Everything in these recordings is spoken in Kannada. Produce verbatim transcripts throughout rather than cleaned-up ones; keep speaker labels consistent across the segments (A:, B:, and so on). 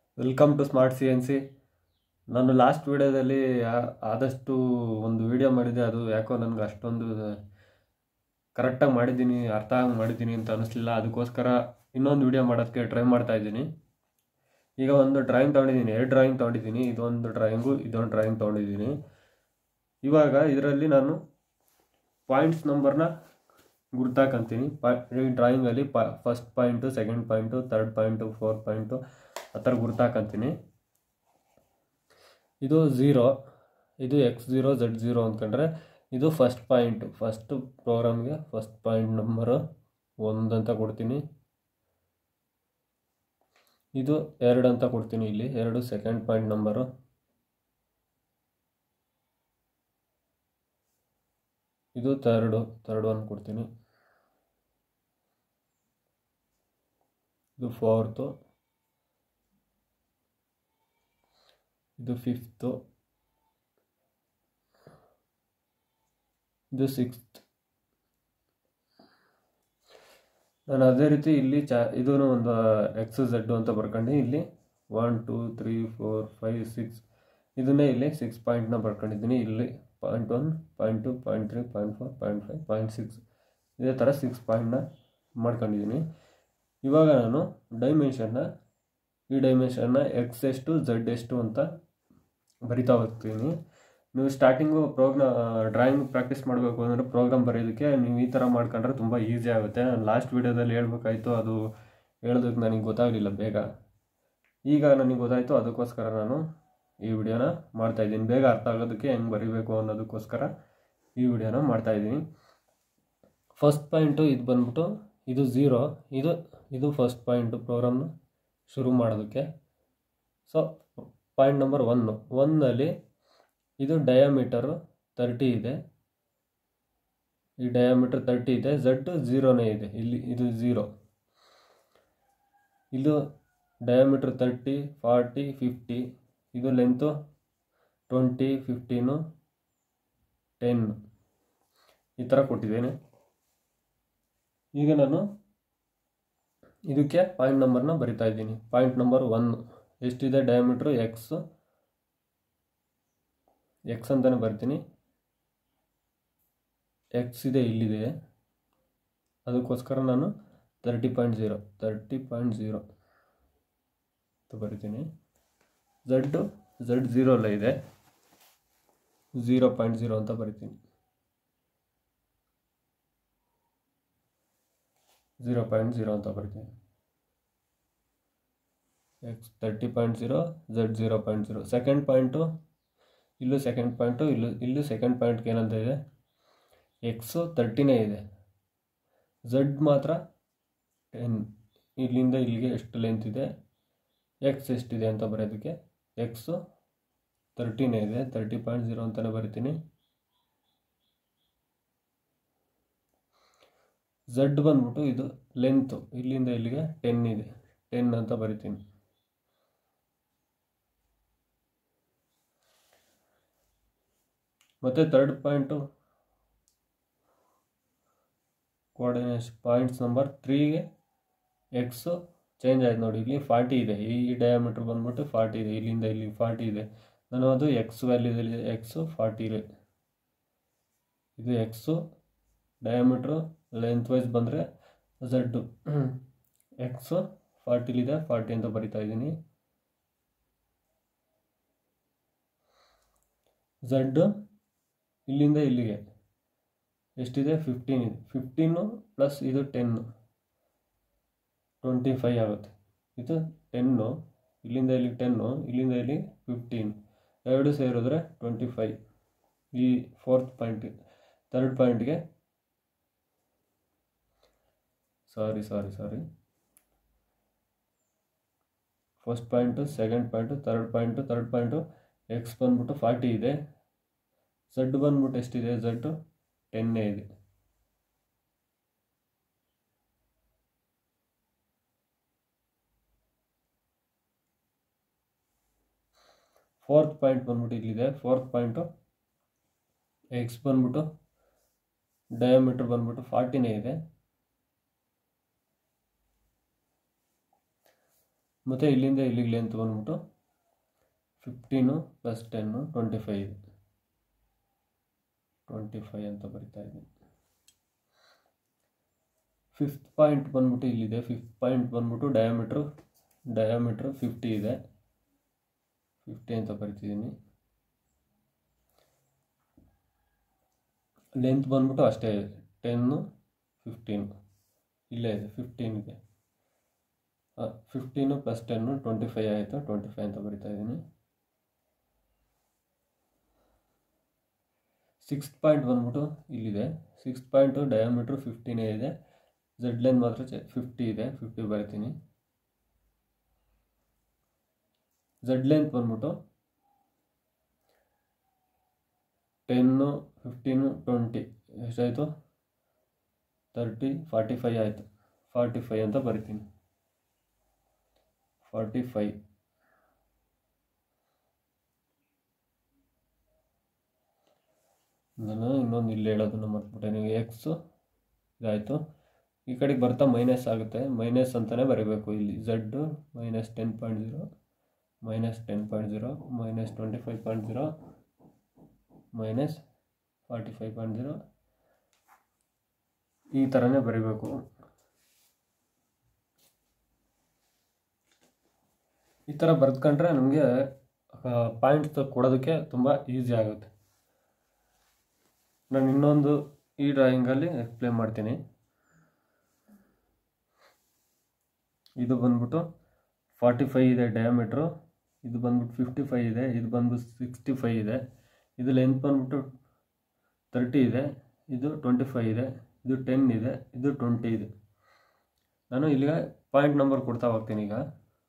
A: Welcome to smart C N C. ನಾನು ಲಾಸ್ಟ್ ವಿಡಿಯೋದಲ್ಲಿ ಆದಷ್ಟು ಒಂದು ವಿಡಿಯೋ ಮಾಡಿದ್ದೆ, ಅದು ಯಾಕೋ ನನಗೆ ಅಷ್ಟೊಂದು ಕರೆಕ್ಟಾಗಿ ಮಾಡಿದ್ದೀನಿ, ಅರ್ಥ ಆಗಿ ಮಾಡಿದ್ದೀನಿ ಅಂತ ಅನ್ನಿಸ್ಲಿಲ್ಲ. ಅದಕ್ಕೋಸ್ಕರ ಇನ್ನೊಂದು ವಿಡಿಯೋ ಮಾಡೋದಕ್ಕೆ ಟ್ರೈ ಮಾಡ್ತಾ ಇದ್ದೀನಿ. ಈಗ ಒಂದು ಡ್ರಾಯಿಂಗ್ ತೊಗೊಂಡಿದ್ದೀನಿ, ಎರಡು ಡ್ರಾಯಿಂಗ್ ತೊಗೊಂಡಿದ್ದೀನಿ. ಇದೊಂದು ಡ್ರಾಯಿಂಗು, ಇದೊಂದು ಡ್ರಾಯಿಂಗ್ ತೊಗೊಂಡಿದ್ದೀನಿ. ಇವಾಗ ಇದರಲ್ಲಿ ನಾನು ಪಾಯಿಂಟ್ಸ್ ನಂಬರ್ನ ಗುರ್ತಾಕಂತೀನಿ. ಪಾ ಈ ಡ್ರಾಯಿಂಗಲ್ಲಿ ಪಾ first point, second point, third point, fourth point ಆ ಥರ ಗುರ್ತಾಕಂತೀನಿ. ಇದು ಝೀರೋ, ಇದು ಎಕ್ಸ್ ಝೀರೋ ಝೆಡ್ ಝೀರೋ ಅಂದ್ಕೊಂಡ್ರೆ ಇದು ಫಸ್ಟ್ ಪಾಯಿಂಟು. ಫಸ್ಟ್ ಪ್ರೋಗ್ರಾಮ್ಗೆ ಫಸ್ಟ್ ಪಾಯಿಂಟ್ ನಂಬರು ಒಂದು ಅಂತ ಕೊಡ್ತೀನಿ. ಇದು ಎರಡು ಅಂತ ಕೊಡ್ತೀನಿ, ಇಲ್ಲಿ ಎರಡು ಸೆಕೆಂಡ್ ಪಾಯಿಂಟ್ ನಂಬರು. ಇದು ತರ್ಡು, ತರ್ಡ್ ಒನ್ ಕೊಡ್ತೀನಿ. ಇದು ಫೋರ್ತು, ಇದು ಫಿಫ್ತು, ಇದು ಸಿಕ್ಸ್ತ್. ನಾನು ಅದೇ ರೀತಿ ಇಲ್ಲಿ ಚಾ ಇದೂ ಒಂದು ಎಕ್ಸ್ ಝೆಡ್ ಅಂತ ಬರ್ಕೊಂಡು ಇಲ್ಲಿ one two three four five six ಇದನ್ನೇ ಇಲ್ಲಿ ಸಿಕ್ಸ್ ಪಾಯಿಂಟ್ನ ಬರ್ಕೊಂಡಿದ್ದೀನಿ. ಇಲ್ಲಿ point one, point two, point three, point four, point five, point six ಇದೇ ಥರ ಸಿಕ್ಸ್ ಪಾಯಿಂಟ್ನ ಮಾಡ್ಕೊಂಡಿದ್ದೀನಿ. ಇವಾಗ ನಾನು ಡೈಮೆನ್ಷನ್ನ ಈ ಡೈಮೆನ್ಷನ್ನ ಎಕ್ಸ್ ಎಷ್ಟು ಝೆಡ್ ಎಷ್ಟು ಅಂತ ಬರಿತಾ ಹೋಗ್ತೀನಿ. ನೀವು ಸ್ಟಾರ್ಟಿಂಗು ಪ್ರೋಗ್ರಾ ಡ್ರಾಯಿಂಗ್ ಪ್ರಾಕ್ಟೀಸ್ ಮಾಡಬೇಕು ಅಂದರೆ ಪ್ರೋಗ್ರಾಮ್ ಬರೆಯೋದಕ್ಕೆ ನೀವು ಈ ಥರ ಮಾಡ್ಕೊಂಡ್ರೆ ತುಂಬ ಈಸಿ ಆಗುತ್ತೆ. ನಾನು ಲಾಸ್ಟ್ ವೀಡಿಯೋದಲ್ಲಿ ಹೇಳ್ಬೇಕಾಯ್ತು, ಅದು ಹೇಳೋದಕ್ಕೆ ನನಗೆ ಗೊತ್ತಾಗಲಿಲ್ಲ ಬೇಗ. ಈಗ ನನಗೆ ಗೊತ್ತಾಯಿತು, ಅದಕ್ಕೋಸ್ಕರ ನಾನು ಈ ವಿಡಿಯೋನ ಮಾಡ್ತಾಯಿದ್ದೀನಿ. ಬೇಗ ಅರ್ಥ ಆಗೋದಕ್ಕೆ ಹೆಂಗೆ ಬರೀಬೇಕು ಅನ್ನೋದಕ್ಕೋಸ್ಕರ ಈ ವಿಡಿಯೋನ ಮಾಡ್ತಾಯಿದ್ದೀನಿ. ಫಸ್ಟ್ ಪಾಯಿಂಟು ಇದು ಬಂದ್ಬಿಟ್ಟು ಇದು ಝೀರೋ, ಇದು ಇದು ಫಸ್ಟ್ ಪಾಯಿಂಟು ಪ್ರೋಗ್ರಾಮ್ನ ಶುರು ಮಾಡೋದಕ್ಕೆ. ಸೊ ಪಾಯಿಂಟ್ ನಂಬರ್ ಒನ್ನು ಒನ್ನಲ್ಲಿ ಇದು ಡಯಾಮೀಟರು ತರ್ಟಿ ಇದೆ, ಈ ಡಯಾಮೀಟರ್ ತರ್ಟಿ ಇದೆ. ಝಡ್ ಝೀರೋನೇ ಇದೆ, ಇಲ್ಲಿ ಇದು ಝೀರೋ. ಇದು ಡಯಾಮೀಟ್ರ್ ತರ್ಟಿ, ಫಾರ್ಟಿ, ಫಿಫ್ಟಿ. ಇದು ಲೆಂತು ಟ್ವೆಂಟಿ, ಫಿಫ್ಟೀನು, ಟೆನ್ ಈ ಥರ ಕೊಟ್ಟಿದ್ದೇನೆ. ಈಗ ನಾನು ಇದಕ್ಕೆ ಪಾಯಿಂಟ್ ನಂಬರ್ನ ಬರಿತಾ ಇದ್ದೀನಿ. ಪಾಯಿಂಟ್ ನಂಬರ್ ಒನ್ ಎಷ್ಟಿದೆ ಡಯಾಮೀಟ್ರು ಎಕ್ಸ್ ಎಕ್ಸ್ ಅಂತಲೇ ಬರ್ತೀನಿ. ಎಕ್ಸ್ ಇದೆ, ಇಲ್ಲಿದೆ, ಅದಕ್ಕೋಸ್ಕರ ನಾನು thirty point zero thirty point zero ಅಂತ ಬರಿತೀನಿ. ಝಡ್ಡು ಝಡ್ ಝೀರೋ ಅಲ್ಲ ಇದೆ, ಝೀರೋ ಪಾಯಿಂಟ್ ಝೀರೋ ಅಂತ ಬರಿತೀನಿ. ಝೀರೋ ಪಾಯಿಂಟ್ ಝೀರೋ ಅಂತ ಬರ್ತೀನಿ. X thirty point zero, Z zero point zero. Second point ಇಲ್ಲೂ ಸೆಕೆಂಡ್ ಪಾಯಿಂಟು, ಇಲ್ಲೂ ಇಲ್ಲೂ ಸೆಕೆಂಡ್ ಪಾಯಿಂಟ್ಗೆ ಏನಂತ ಇದೆ, ಎಕ್ಸು ತರ್ಟಿನೇ ಇದೆ, ಝಡ್ ಮಾತ್ರ ಟೆನ್. ಇಲ್ಲಿಂದ ಇಲ್ಲಿಗೆ ಎಷ್ಟು ಲೆಂತ್ ಇದೆ, ಎಕ್ಸ್ ಎಷ್ಟಿದೆ ಅಂತ ಬರೆಯೋದಕ್ಕೆ ಎಕ್ಸು ತರ್ಟಿನೇ ಇದೆ, ತರ್ಟಿ ಪಾಯಿಂಟ್ ಝೀರೋ ಅಂತಲೇ ಬರಿತೀನಿ. ಝಡ್ ಬಂದ್ಬಿಟ್ಟು ಇದು ಲೆಂತು ಇಲ್ಲಿಂದ ಇಲ್ಲಿಗೆ ಟೆನ್ ಇದೆ, ಟೆನ್ ಅಂತ ಬರಿತೀನಿ. ಮತ್ತು third point coordination points number ತ್ರೀಗೆ ಎಕ್ಸು ಚೇಂಜ್ ಆಯ್ತು ನೋಡಿ, ಇಲ್ಲಿ ಫಾರ್ಟಿ ಇದೆ, ಈ ಡಯಾಮೀಟ್ರ್ ಬಂದ್ಬಿಟ್ಟು ಫಾರ್ಟಿ ಇದೆ, ಇಲ್ಲಿಂದ ಇಲ್ಲಿ ಫಾರ್ಟಿ ಇದೆ. ನಾನು ಅದು ಎಕ್ಸ್ ವ್ಯಾಲ್ಯೂದಲ್ಲಿ ಎಕ್ಸು ಫಾರ್ಟಿ ಇದೆ. ಇದು ಎಕ್ಸು ಡಯಾಮೀಟ್ರು ಲೆಂತ್ ವೈಸ್ ಬಂದರೆ ಝಡ್ಡು ಎಕ್ಸು ಫಾರ್ಟಿಲಿದೆ, ಫಾರ್ಟಿ ಅಂತ ಬರಿತಾ ಇದ್ದೀನಿ. ಝಡ್ಡು ಇಲ್ಲಿಂದ ಇಲ್ಲಿಗೆ ಎಷ್ಟಿದೆ, ಫಿಫ್ಟೀನ್ ಇದೆ, ಫಿಫ್ಟೀನು ಪ್ಲಸ್ ಇದು ಟೆನ್ನು ಟ್ವೆಂಟಿ ಫೈವ್ ಆಗುತ್ತೆ. ಇದು ಟೆನ್ನು, ಇಲ್ಲಿಂದ ಇಲ್ಲಿ ಟೆನ್ನು, ಇಲ್ಲಿಂದ ಇಲ್ಲಿ ಫಿಫ್ಟೀನ್, ಎರಡು ಸೇರಿದ್ರೆ ಟ್ವೆಂಟಿ ಫೈವ್. ಈ ಫೋರ್ತ್ ಪಾಯಿಂಟ್ ಥರ್ಡ್ ಪಾಯಿಂಟ್ಗೆ sorry sorry sorry first point, second point, third point third point X ಬಂದ್ಬಿಟ್ಟು ಫಾರ್ಟಿ ಇದೆ, ಝಡ್ ಬಂದ್ಬಿಟ್ಟು ಎಷ್ಟಿದೆ, ಝಡ್ಡು ಟೆನ್ನೇ ಇದೆ. ಫೋರ್ತ್ ಪಾಯಿಂಟ್ ಬಂದ್ಬಿಟ್ಟು ಇಲ್ಲಿದೆ, ಫೋರ್ತ್ ಪಾಯಿಂಟು ಎಕ್ಸ್ ಬಂದ್ಬಿಟ್ಟು ಡಯಾಮೀಟರ್ ಬಂದ್ಬಿಟ್ಟು ಫಾರ್ಟಿನೇ ಇದೆ, ಮತ್ತು ಇಲ್ಲಿಂದ ಇಲ್ಲಿಗೆ ಲೆಂತ್ ಬಂದ್ಬಿಟ್ಟು fifteen plus ten twenty five ಇದೆ, ಟ್ವೆಂಟಿ ಫೈವ್ ಅಂತ ಬರಿತಾ ಇದ್ದೀನಿ. ಫಿಫ್ತ್ ಪಾಯಿಂಟ್ ಬಂದ್ಬಿಟ್ಟು ಇಲ್ಲಿದೆ. ಫಿಫ್ತ್ ಪಾಯಿಂಟ್ ಬಂದ್ಬಿಟ್ಟು ಡಯಾಮೀಟ್ರು ಡಯಾಮೀಟ್ರು ಫಿಫ್ಟಿ ಇದೆ, ಫಿಫ್ಟಿ ಅಂತ ಬರಿತಿದ್ದೀನಿ. ಲೆಂತ್ ಬಂದ್ಬಿಟ್ಟು ಅಷ್ಟೇ ಇದೆ, ಟೆನ್ನು ಫಿಫ್ಟೀನು ಇಲ್ಲೇ ಇದೆ, ಫಿಫ್ಟೀನ್ ಇದೆ. Fifteen plus ten twenty five ಆಯಿತು, ಟ್ವೆಂಟಿ ಫೈವ್ ಅಂತ ಬರಿತಾ ಇದ್ದೀನಿ. ಸಿಕ್ಸ್ತ್ ಪಾಯಿಂಟ್ ಬಂದ್ಬಿಟ್ಟು ಇಲ್ಲಿದೆ. ಸಿಕ್ಸ್ತ್ ಪಾಯಿಂಟು ಡಯಾಮೀಟ್ರು ಫಿಫ್ಟೀನೇ ಇದೆ, ಝೆಡ್ ಲೈನ್ ಮಾತ್ರ ಫಿಫ್ಟಿ ಇದೆ, ಫಿಫ್ಟಿ ಬರಿತೀನಿ. ಝೆಡ್ ಲೆಂತ್ ಬಂದ್ಬಿಟ್ಟು ಟೆನ್ನು ಫಿಫ್ಟೀನು ಟ್ವೆಂಟಿ ಎಷ್ಟಾಯಿತು, ತರ್ಟಿ ಫಾರ್ಟಿ ಫೈವ್ ಆಯಿತು, ಫಾರ್ಟಿ ಫೈವ್ ಅಂತ ಬರಿತೀನಿ. ಫಾರ್ಟಿ ಫೈವ್ ನಾನು ಇನ್ನೊಂದು ಇಲ್ಲಿ ಹೇಳೋದನ್ನು ಮರ್ತ್ಬಿಟ್ಟೆ. ನೀವು ಎಕ್ಸು ಇದಾಯಿತು, ಈ ಕಡೆಗೆ ಬರ್ತಾ ಮೈನಸ್ ಆಗುತ್ತೆ, ಮೈನಸ್ ಅಂತಲೇ ಬರೀಬೇಕು. ಇಲ್ಲಿ Z minus ten point zero minus ten point zero minus twenty five point zero minus forty five point zero ಈ ಥರನೇ ಬರೀಬೇಕು. ಈ ಥರ ಬರೆದ್ಕೊಂಡ್ರೆ ನಮಗೆ ಪಾಯಿಂಟ್ಸ್ ಕೊಡೋದಕ್ಕೆ ತುಂಬ ಈಸಿ ಆಗುತ್ತೆ. ನಾನು ಇನ್ನೊಂದು ಈ ಡ್ರಾಯಿಂಗಲ್ಲಿ ಎಕ್ಸ್ಪ್ಲೇನ್ ಮಾಡ್ತೀನಿ. ಇದು ಬಂದ್ಬಿಟ್ಟು ಫಾರ್ಟಿ ಫೈವ್ ಇದೆ ಡಯಾಮೀಟ್ರು, ಇದು ಬಂದ್ಬಿಟ್ಟು ಫಿಫ್ಟಿ ಫೈವ್ ಇದೆ, ಇದು ಬಂದ್ಬಿಟ್ಟು ಸಿಕ್ಸ್ಟಿ ಫೈವ್ ಇದೆ, ಇದು ಲೆಂತ್ ಬಂದ್ಬಿಟ್ಟು ತರ್ಟಿ ಇದೆ, ಇದು ಟ್ವೆಂಟಿ ಫೈವ್ ಇದೆ, ಇದು ಟೆನ್ ಇದೆ, ಇದು ಟ್ವೆಂಟಿ ಇದೆ. ನಾನು ಇಲ್ಲಿಗೆ ಪಾಯಿಂಟ್ ನಂಬರ್ ಕೊಡ್ತಾ ಹೋಗ್ತೀನಿ. ಈಗ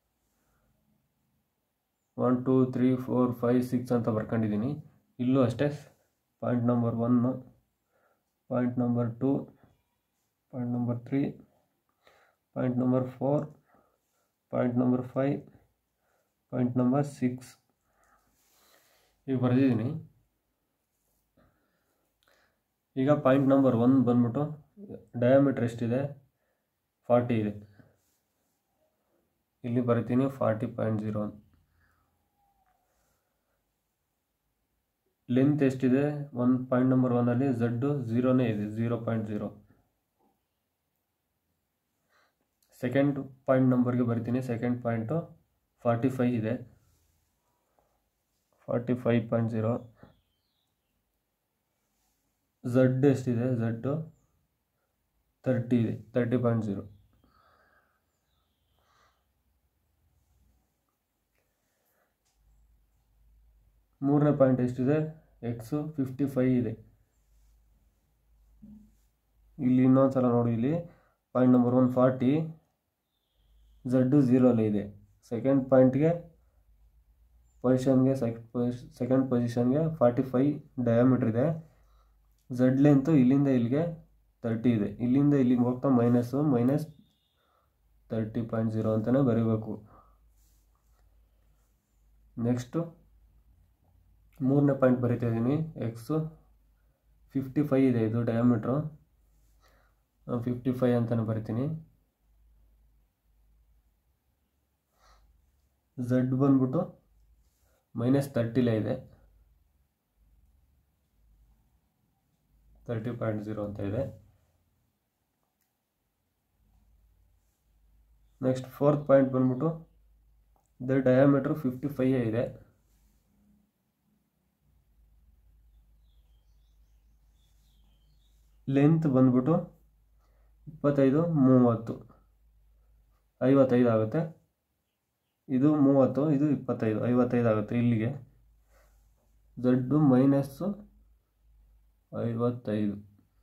A: one two three four five six ಅಂತ ಬರ್ಕೊಂಡಿದ್ದೀನಿ. ಇಲ್ಲೂ ಅಷ್ಟೇ point number one, point number two, point number three, point number four, point number five, point number six ಈಗ ಬರೆದಿದ್ದೀನಿ. ಈಗ ಪಾಯಿಂಟ್ ನಂಬರ್ ಒನ್ ಬಂದ್ಬಿಟ್ಟು ಡಯಾಮೀಟ್ರ್ ಎಷ್ಟಿದೆ, ಫಾರ್ಟಿ ಇದೆ, ಇಲ್ಲಿ ಬರಿತೀನಿ ಫಾರ್ಟಿ ಪಾಯಿಂಟ್ ಜೀರೋ. ಲೆಂತ್ ಎಷ್ಟಿದೆ, ಒನ್ ಪಾಯಿಂಟ್ ನಂಬರ್ ಒನ್ನಲ್ಲಿ ಝಡ್ಡು ಝೀರೋನೇ ಇದೆ, zero point zero. Second point ನಂಬರ್ಗೆ ಬರಿತೀನಿ. ಸೆಕೆಂಡ್ ಪಾಯಿಂಟು ಫಾರ್ಟಿ ಫೈವ್ ಇದೆ, forty five point zero. Z ಎಷ್ಟಿದೆ, ಝಡ್ಡು ತರ್ಟಿ ಇದೆ, ತರ್ಟಿ ಪಾಯಿಂಟ್ ಜೀರೋ. ಮೂರನೇ ಪಾಯಿಂಟ್ ಎಷ್ಟಿದೆ, ಎಕ್ಸು ಫಿಫ್ಟಿ ಫೈವ್ ಇದೆ. ಇಲ್ಲಿ ಇನ್ನೊಂದು ಸಲ ನೋಡಿ, ಇಲ್ಲಿ point number one forty, Z ಝೀರೋಲ್ಲೇ ಇದೆ. ಸೆಕೆಂಡ್ ಪಾಯಿಂಟ್ಗೆ ಪೊಸಿಷನ್ಗೆ ಸೆಕೆಂಡ್ ಪೊಸಿಷನ್ಗೆ ಫಾರ್ಟಿ ಫೈವ್ ಡಯಾಮೀಟ್ರ್ ಇದೆ. ಝಡ್ ಲೆಂತು ಇಲ್ಲಿಂದ ಇಲ್ಲಿಗೆ ತರ್ಟಿ ಇದೆ, ಇಲ್ಲಿಂದ ಇಲ್ಲಿಗೆ ಹೋಗ್ತಾ minus, minus thirty point zero ಅಂತಲೇ ಬರೀಬೇಕು. ನೆಕ್ಸ್ಟು ಮೂರನೇ ಪಾಯಿಂಟ್ ಬರಿತಾ ಇದ್ದೀನಿ. ಎಕ್ಸು ಫಿಫ್ಟಿ ಫೈವ್ ಇದೆ, ಇದು ಡಯಾಮೀಟ್ರು, ಫಿಫ್ಟಿ ಫೈವ್ ಅಂತಲೇ ಬರಿತೀನಿ. ಝಡ್ ಬಂದ್ಬಿಟ್ಟು ಮೈನಸ್ ತರ್ಟಿಲೇ ಇದೆ, ತರ್ಟಿ ಪಾಯಿಂಟ್ ಜೀರೋ ಅಂತ ಇದೆ. ನೆಕ್ಸ್ಟ್ ಫೋರ್ತ್ ಪಾಯಿಂಟ್ ಬಂದ್ಬಿಟ್ಟು ಇದರ ಡಯಾಮೀಟ್ರು ಫಿಫ್ಟಿ ಫೈವ್ ಇದೆ. ಲೆಂತ್ ಬಂದ್ಬಿಟ್ಟು ಇಪ್ಪತ್ತೈದು ಮೂವತ್ತು ಐವತ್ತೈದು ಆಗುತ್ತೆ. ಇದು ಮೂವತ್ತು, ಇದು ಇಪ್ಪತ್ತೈದು, ಐವತ್ತೈದು ಆಗುತ್ತೆ. ಇಲ್ಲಿಗೆ ಝಡ್ಡು ಮೈನಸ್ಸು ಐವತ್ತೈದು.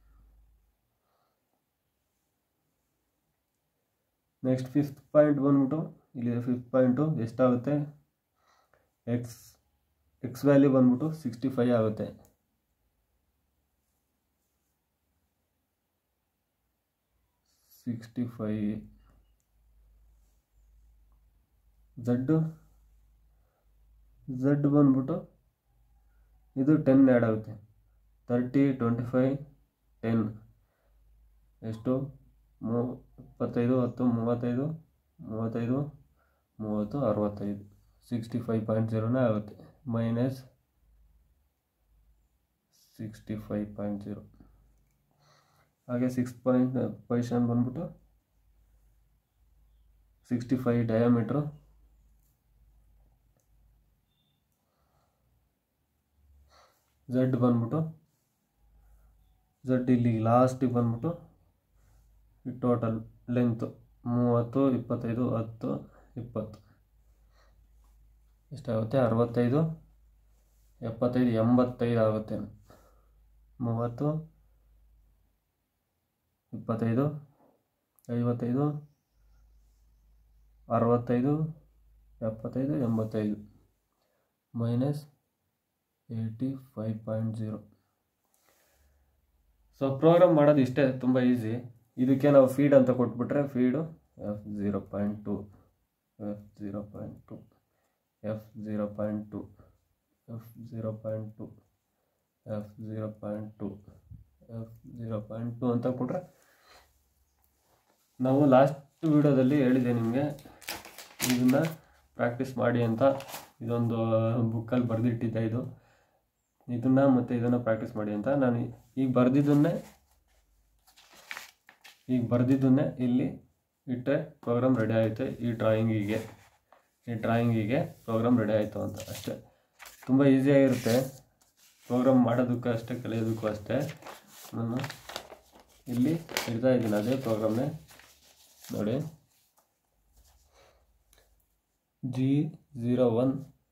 A: ನೆಕ್ಸ್ಟ್ ಫಿಫ್ತ್ ಪಾಯಿಂಟ್ ಬಂದ್ಬಿಟ್ಟು ಇಲ್ಲಿದೆ. ಫಿಫ್ತ್ ಪಾಯಿಂಟು ಎಷ್ಟಾಗುತ್ತೆ, ಎಕ್ಸ್ ಎಕ್ಸ್ ವ್ಯಾಲ್ಯೂ ಬಂದ್ಬಿಟ್ಟು ಸಿಕ್ಸ್ಟಿ ಫೈವ್ ಆಗುತ್ತೆ. Sixty five. ಝಡ್ಡು ಝಡ್ ಬಂದ್ಬಿಟ್ಟು ಇದು ಟೆನ್ ಆ್ಯಡ್ ಆಗುತ್ತೆ. ತರ್ಟಿ ಟ್ವೆಂಟಿ ಫೈವ್ ಟೆನ್ ಎಷ್ಟು, ಮೂ ಇಪ್ಪತ್ತೈದು ಹತ್ತು ಮೂವತ್ತೈದು ಮೂವತ್ತೈದು ಮೂವತ್ತು ಅರವತ್ತೈದು ಸಿಕ್ಸ್ಟಿ ಫೈವ್ ಪಾಯಿಂಟ್ ಜೀರೋನೇ ಆಗುತ್ತೆ minus sixty five point zero. ಹಾಗೆ ಸಿಕ್ಸ್ ಪಾಯಿಂಟ್ ಪೊಸಿಷನ್ ಬಂದ್ಬಿಟ್ಟು ಸಿಕ್ಸ್ಟಿ ಫೈವ್ ಡಯಾಮೀಟ್ರು, ಝಡ್ ಬಂದ್ಬಿಟ್ಟು ಝಡ್ ಇಲ್ಲಿ ಲಾಸ್ಟಿಗೆ ಬಂದ್ಬಿಟ್ಟು ಟೋಟಲ್ ಲೆಂತು ಮೂವತ್ತು ಇಪ್ಪತ್ತೈದು ಹತ್ತು ಇಪ್ಪತ್ತು ಎಷ್ಟಾಗುತ್ತೆ ಅರವತ್ತೈದು ಎಪ್ಪತ್ತೈದು ಎಂಬತ್ತೈದು ಆಗುತ್ತೆ. ಮೂವತ್ತು ಇಪ್ಪತ್ತೈದು ಐವತ್ತೈದು ಅರವತ್ತೈದು ಎಪ್ಪತ್ತೈದು ಎಂಬತ್ತೈದು minus eighty five point zero. So program ಮಾಡೋದು ಇಷ್ಟೇ, ತುಂಬ ಈಸಿ. ಇದಕ್ಕೆ ನಾವು ಫೀಡ್ ಅಂತ ಕೊಟ್ಬಿಟ್ರೆ feed F zero point two F zero point two F zero point two F zero point two F zero point two F zero point two ಅಂತ ಕೊಟ್ರೆ, ನಾವು ಲಾಸ್ಟ್ ವಿಡಿಯೋದಲ್ಲಿ ಹೇಳಿದೆ ನಿಮಗೆ ಇದನ್ನು ಪ್ರಾಕ್ಟೀಸ್ ಮಾಡಿ ಅಂತ. ಇದೊಂದು ಬುಕ್ಕಲ್ಲಿ ಬರೆದಿಟ್ಟಿದ್ದೆ, ಇದು ಇದನ್ನು ಮತ್ತು ಇದನ್ನು ಪ್ರಾಕ್ಟೀಸ್ ಮಾಡಿ ಅಂತ. ನಾನು ಈಗ ಬರೆದಿದ್ದನ್ನೇ ಈಗ ಬರೆದಿದ್ದನ್ನೇ ಇಲ್ಲಿ ಇಟ್ಟರೆ ಪ್ರೋಗ್ರಾಮ್ ರೆಡಿ ಆಯಿತು. ಈ ಡ್ರಾಯಿಂಗಿಗೆ ಈ ಡ್ರಾಯಿಂಗಿಗೆ ಪ್ರೋಗ್ರಾಮ್ ರೆಡಿ ಆಯಿತು ಅಂತ ಅಷ್ಟೇ. ತುಂಬ ಈಸಿಯಾಗಿರುತ್ತೆ ಪ್ರೋಗ್ರಾಮ್ ಮಾಡೋದಕ್ಕೂ ಅಷ್ಟೇ, ಕಲಿಯೋದಕ್ಕೂ ಅಷ್ಟೇ. ನಾನು ಇಲ್ಲಿ ಇಡ್ತಾ ಇದ್ದೀನಿ ಅದೇ ಪ್ರೋಗ್ರಾಮ್ನೇ ನೋಡಿ. G zero one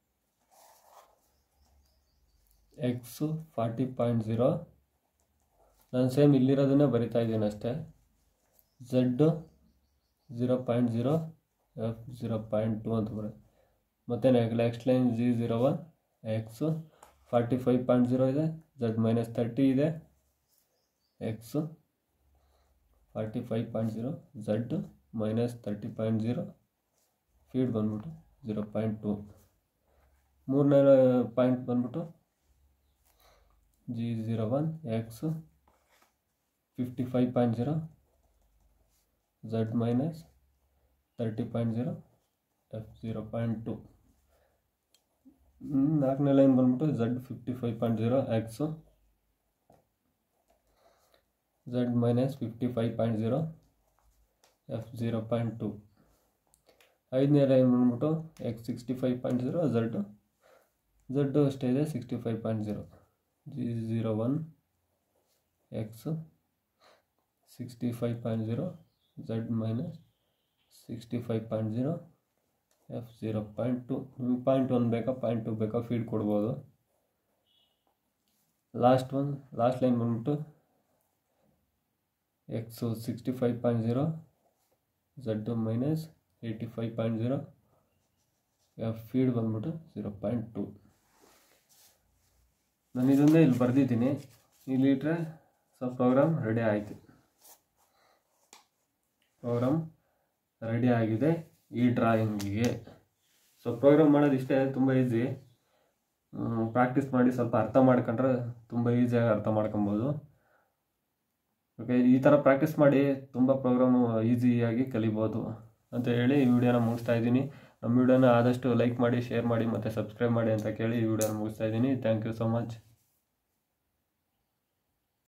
A: X forty point zero ನಾನು ಸೇಮ್ ಇಲ್ಲಿರೋದನ್ನೇ ಬರಿತಾ ಇದ್ದೀನಿ ಅಷ್ಟೇ. Z zero point zero F zero point two ಅಂತ ಬರುತ್ತೆ. ಮತ್ತು next line G zero one X forty five point zero ಇದೆ, ಝಡ್ ಮೈನಸ್ ತರ್ಟಿ ಇದೆ, X forty five point zero Z minus thirty point zero feed ಬಂದ್ಬಿಟ್ಟು ಝೀರೋ ಪಾಯಿಂಟ್ ಟು. ಮೂರನೇ ಪಾಯಿಂಟ್ ಬಂದ್ಬಿಟ್ಟು G zero one X fifty five point zero Z minus thirty point zero F zero point two. ನಾಲ್ಕನೇ ಲೈನ್ ಬಂದ್ಬಿಟ್ಟು Z fifty five point zero X Z minus fifty five point zero F zero point two. ಐದನೇ ಲೈನ್ ಬಂದ್ಬಿಟ್ಟು X sixty five point zero Z Z ಅಷ್ಟೇ ಇದೆ sixty five point zero G zero one X sixty five point zero Z minus sixty five point zero F zero point two. ನಿಮ್ಗೆ ಪಾಯಿಂಟ್ ಒನ್ ಬೇಕಾ ಪಾಯಿಂಟ್ ಟು ಬೇಕಾ ಫೀಡ್ ಕೊಡ್ಬೋದು. ಲಾಸ್ಟ್ ಒನ್ ಲಾಸ್ಟ್ ಲೈನ್ ಬಂದ್ಬಿಟ್ಟು X sixty five point zero Z minus eighty five point zero F feed ಬಂದ್ಬಿಟ್ಟು ಝೀರೋ ಪಾಯಿಂಟ್ ಟು. ನಾನು ಇದನ್ನೇ ಇಲ್ಲಿ ಬರೆದಿದ್ದೀನಿ, ಇಲ್ಲಿ ಇಟ್ಟರೆ ಸೊ ಪ್ರೋಗ್ರಾಮ್ ರೆಡಿ ಆಯಿತು. ಪ್ರೋಗ್ರಾಮ್ ರೆಡಿ ಆಗಿದೆ ಈ ಡ್ರಾಯಿಂಗಿಗೆ. ಸೊ ಪ್ರೋಗ್ರಾಮ್ ಮಾಡೋದು ಇಷ್ಟೇ, ತುಂಬ ಈಸಿ. ಪ್ರಾಕ್ಟೀಸ್ ಮಾಡಿ ಸ್ವಲ್ಪ ಅರ್ಥ ಮಾಡ್ಕೊಂಡ್ರೆ ತುಂಬ ಈಸಿಯಾಗಿ ಅರ್ಥ ಮಾಡ್ಕೊಬೋದು. ಓಕೆ, ಈ ಥರ ಪ್ರಾಕ್ಟೀಸ್ ಮಾಡಿ ತುಂಬ ಪ್ರೋಗ್ರಾಮು ಈಸಿಯಾಗಿ ಕಲಿಬೋದು ಅಂತ ಹೇಳಿ ಈ ವಿಡಿಯೋನ ಮುಗಿಸ್ತಾ ಇದ್ದೀನಿ. ನಮ್ಮ ವಿಡಿಯೋನ ಆದಷ್ಟು ಲೈಕ್ ಮಾಡಿ, ಶೇರ್ ಮಾಡಿ ಮತ್ತು ಸಬ್ಸ್ಕ್ರೈಬ್ ಮಾಡಿ ಅಂತ ಕೇಳಿ ಈ ವಿಡಿಯೋನ ಮುಗಿಸ್ತಾ ಇದ್ದೀನಿ. Thank you so much.